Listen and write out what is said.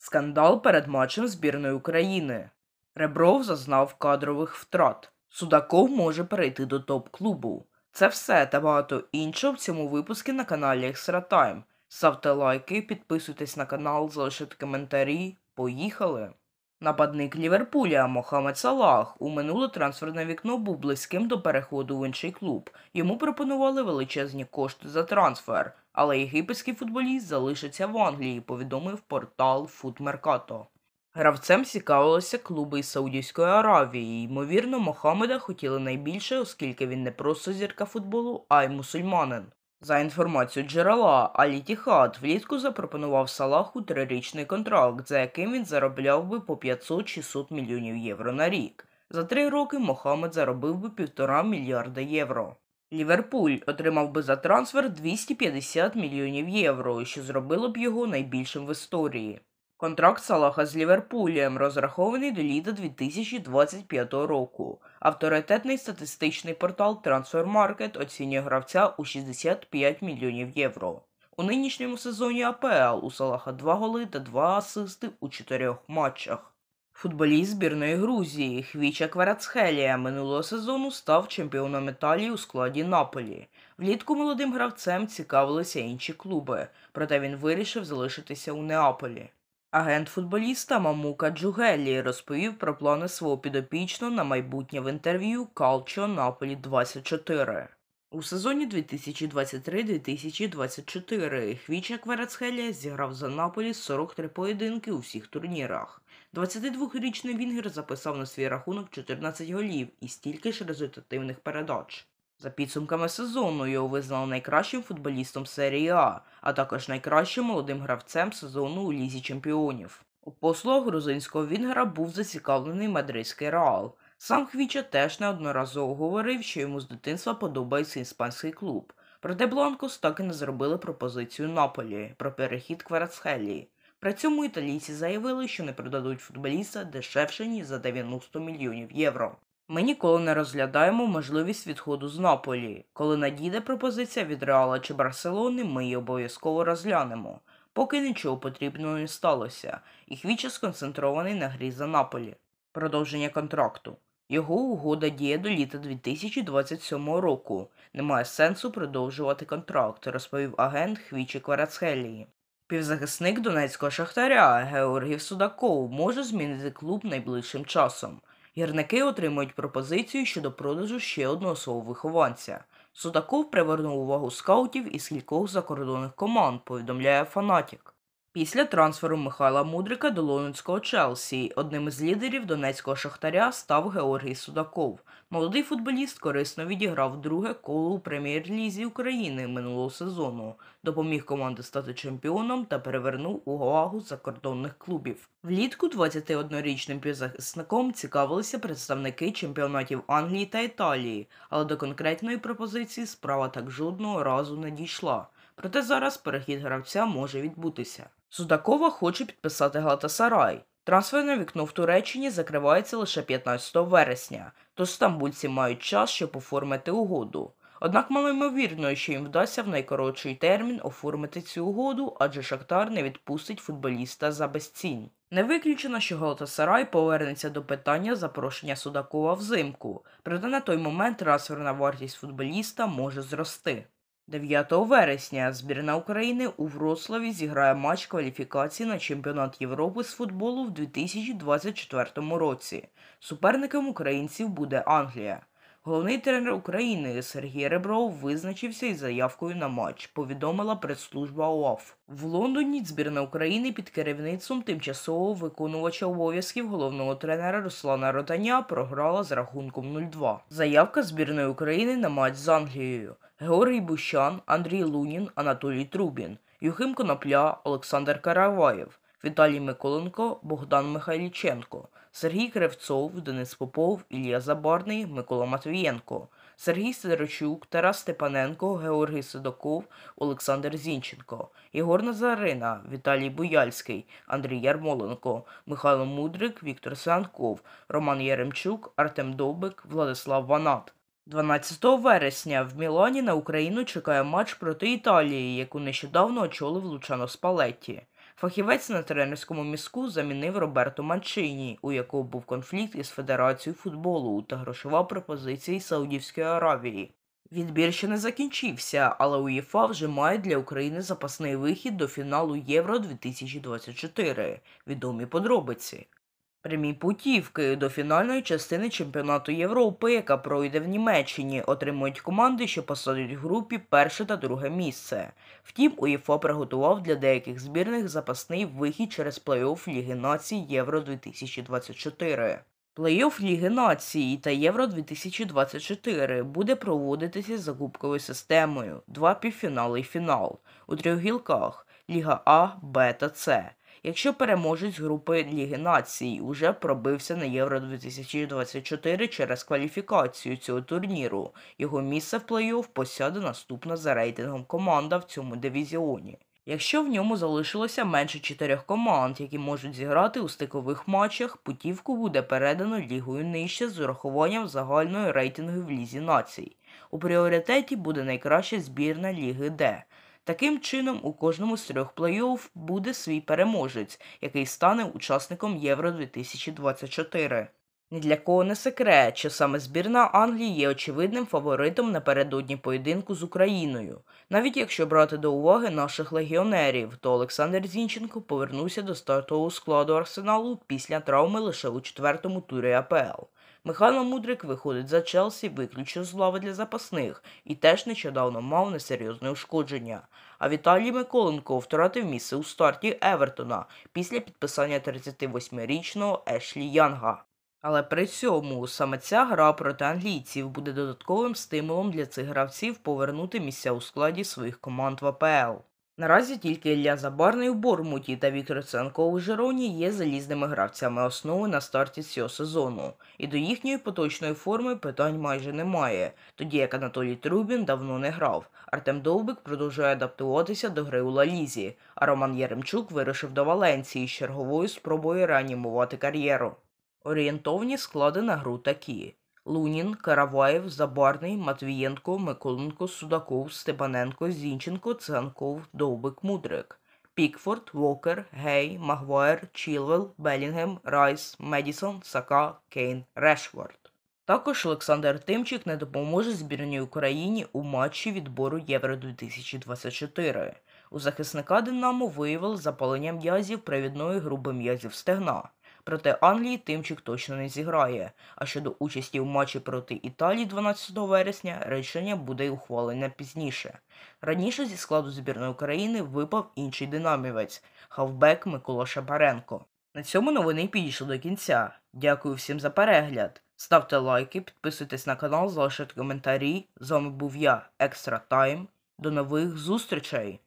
Скандал перед матчем збірної України. Ребров зазнав кадрових втрат. Судаков може перейти до топ-клубу. Це все та багато іншого в цьому випуску на каналі Extra Time. Ставте лайки, підписуйтесь на канал, залишайте коментарі. Поїхали! Нападник Ліверпуля Мохамед Салах у минуле трансферне вікно був близьким до переходу в інший клуб. Йому пропонували величезні кошти за трансфер, але єгипетський футболіст залишиться в Англії, повідомив портал FootMercato. Гравцем цікавилися клуби із Саудівської Аравії. Ймовірно, Мохамеда хотіли найбільше, оскільки він не просто зірка футболу, а й мусульманин. За інформацією джерела, Аль-Ітіхад влітку запропонував Салаху 3-річний контракт, за яким він заробляв би по 500-600 мільйонів євро на рік. За 3 роки Мохамед заробив би 1,5 мільярда євро. Ліверпуль отримав би за трансфер 250 мільйонів євро, що зробило б його найбільшим в історії. Контракт Салаха з Ліверпулем розрахований до літа 2025 року. Авторитетний статистичний портал Transfermarkt оцінює гравця у 65 мільйонів євро. У нинішньому сезоні АПЛ у Салаха 2 голи та 2 асисти у 4 матчах. Футболіст збірної Грузії Хвіча Кварацхелія минулого сезону став чемпіоном Італії у складі Наполі. Влітку молодим гравцем цікавилися інші клуби, проте він вирішив залишитися у Неаполі. Агент футболіста Мамука Джугеллі розповів про плани свого підопічного на майбутнє в інтерв'ю Calcio Napoli 24. У сезоні 2023-2024 Хвіча Кварацхелія зіграв за Наполі 43 поєдинки у всіх турнірах. 22-річний вінгер записав на свій рахунок 14 голів і стільки ж результативних передач. За підсумками сезону його визнали найкращим футболістом серії А також найкращим молодим гравцем сезону у Лізі чемпіонів. У послугах грузинського вінгера був зацікавлений мадридський Реал. Сам Хвіча теж неодноразово говорив, що йому з дитинства подобається іспанський клуб. Проте Бланкос так і не зробили пропозицію Наполі про перехід Кварацхелії. При цьому італійці заявили, що не продадуть футболіста дешевше, ніж за 90 мільйонів євро. Ми ніколи не розглядаємо можливість відходу з Наполі. Коли надійде пропозиція від Реала чи Барселони, ми її обов'язково розглянемо. Поки нічого потрібного не сталося, і Хвіча сконцентрований на грі за Наполі. Продовження контракту. Його угода діє до літа 2027 року. Немає сенсу продовжувати контракт, розповів агент Хвічі Кварацхелії. Півзахисник донецького Шахтаря Георгій Судаков може змінити клуб найближчим часом. Гірники отримують пропозицію щодо продажу ще одного свого вихованця. Судаков привернув увагу скаутів із кількох закордонних команд, повідомляє Фанатік. Після трансферу Михайла Мудрика до лондонського Челсі одним із лідерів донецького Шахтаря став Георгій Судаков. Молодий футболіст корисно відіграв друге коло у Прем'єр-лізі України минулого сезону, допоміг команді стати чемпіоном та перевернув увагу закордонних клубів. Влітку 21-річним півзахисником цікавилися представники чемпіонатів Англії та Італії, але до конкретної пропозиції справа так жодного разу не дійшла. Проте зараз перехід гравця може відбутися. Судакова хоче підписати Галатасарай. Трансферне вікно в Туреччині закривається лише 15 вересня, тож стамбульці мають час, щоб оформити угоду. Однак малоймовірно, що їм вдасться в найкоротший термін оформити цю угоду, адже Шахтар не відпустить футболіста за безцінь. Не виключено, що Галатасарай повернеться до питання запрошення Судакова взимку, проте на той момент трансферна вартість футболіста може зрости. 9 вересня збірна України у Вроцлаві зіграє матч кваліфікації на чемпіонат Європи з футболу в 2024 році. Суперником українців буде Англія. Головний тренер України Сергій Ребров визначився із заявкою на матч, повідомила прес-служба УАФ. В Лондоні збірна України під керівництвом тимчасового виконувача обов'язків головного тренера Руслана Ротаня програла з рахунком 0-2. Заявка збірної України на матч з Англією. Георгій Бущан, Андрій Лунін, Анатолій Трубін, Юхим Конопля, Олександр Караваєв, Віталій Миколенко, Богдан Михайліченко, Сергій Кривцов, Денис Попов, Ілля Забарний, Микола Матвієнко, Сергій Сидорчук, Тарас Степаненко, Георгій Судаков, Олександр Зінченко, Єгор Назарина, Віталій Буяльський, Андрій Ярмоленко, Михайло Мудрик, Віктор Сянков, Роман Яремчук, Артем Довбик, Владислав Ванат. 12 вересня в Мілані на Україну чекає матч проти Італії, яку нещодавно очолив Лучано Спалетті. Фахівець на тренерському містку замінив Роберто Манчині, у якого був конфлікт із Федерацією футболу та грошова пропозиція із Саудівської Аравії. Відбір ще не закінчився, але УЄФА вже має для України запасний вихід до фіналу Євро-2024. Відомі подробиці. Прямі путівки до фінальної частини чемпіонату Європи, яка пройде в Німеччині, отримують команди, що посадять в групі перше та друге місце. Втім, УЄФА приготував для деяких збірних запасний вихід через плей-офф Ліги Націй Євро-2024. Плей-офф Ліги Націй та Євро-2024 буде проводитися за кубковою системою, 2 півфінали і фінал, у 3 гілках – Ліга А, Б та С. Якщо переможець групи Ліги Націй уже пробився на Євро-2024 через кваліфікацію цього турніру, його місце в плей-офф посяде наступна за рейтингом команда в цьому дивізіоні. Якщо в ньому залишилося менше 4 команд, які можуть зіграти у стикових матчах, путівку буде передано лігою нижче з урахуванням загальної рейтингу в Лізі Націй. У пріоритеті буде найкраща збірна Ліги Д. Таким чином, у кожному з 3 плей-офф буде свій переможець, який стане учасником Євро-2024. Ні для кого не секрет, що саме збірна Англії є очевидним фаворитом напередодні поєдинку з Україною. Навіть якщо брати до уваги наших легіонерів, то Олександр Зінченко повернувся до стартового складу Арсеналу після травми лише у 4-му турі АПЛ. Михайло Мудрик виходить за Челсі виключно з лави для запасних і теж нещодавно мав несерйозне ушкодження. А Віталій Миколенко втратив місце у старті Евертона після підписання 38-річного Ешлі Янга. Але при цьому саме ця гра проти англійців буде додатковим стимулом для цих гравців повернути місця у складі своїх команд в АПЛ. Наразі тільки Ілля Забарний у Бормуті та Віктор Ценко у Жироні є залізними гравцями основи на старті цього сезону, і до їхньої поточної форми питань майже немає, тоді як Анатолій Трубін давно не грав, Артем Довбик продовжує адаптуватися до гри у Ла Лізі, а Роман Яремчук вирушив до Валенції з черговою спробою реанімувати кар'єру. Орієнтовні склади на гру такі: Лунін, Караваєв, Забарний, Матвієнко, Миколенко, Судаков, Степаненко, Зінченко, Цанков, Довбик, Мудрик. Пікфорд, Вокер, Гей, Магуайр, Чілвел, Белінгем, Райс, Медісон, Сака, Кейн, Решфорд. Також Олександр Тимчик не допоможе збірній Україні у матчі відбору Євро-2024. У захисника «Динамо» виявили запалення м'язів привідної групи м'язів стегна. Проти Англії Тимчик точно не зіграє, а щодо участі у матчі проти Італії 12 вересня рішення буде ухвалене пізніше. Раніше зі складу збірної України випав інший динамівець – хавбек Микола Шапаренко. На цьому новини підійшли до кінця. Дякую всім за перегляд. Ставте лайки, підписуйтесь на канал, залишайте коментарі. З вами був я, Екстра Тайм. До нових зустрічей!